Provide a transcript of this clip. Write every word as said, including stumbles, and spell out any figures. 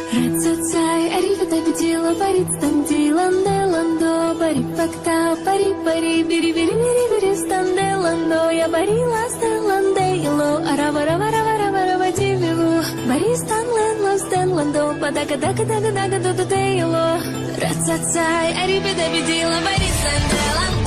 Рацацай, арифата бедила, парит стандиланде ландо, пари факта, пари пари, бири бири бири бири станде ландо, я барила стеланде ело, арава рава рава рава рава тивилу, бари станлен ластен ландо, падага дага дага дага до до ело. Рацацай, арифата бедила, парит станде ландо.